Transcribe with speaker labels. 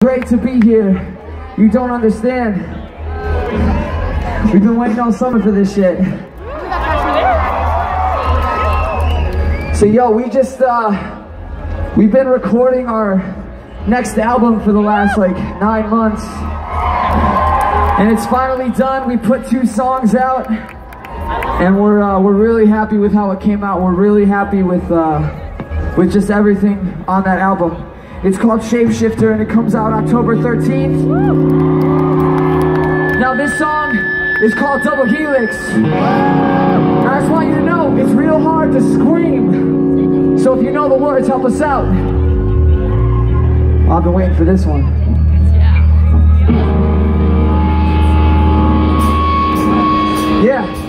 Speaker 1: Great to be here. You don't understand. We've been waiting all summer for this shit. So yo, we've been recording our next album for the last like 9 months. And it's finally done. We put 2 songs out. And we're really happy with how it came out. We're really happy with just everything on that album. It's called Shapeshifter and it comes out October 13th. Now this song is called Double Helix. And I just want you to know, it's real hard to scream. So if you know the words, help us out. I've been waiting for this one. Yeah.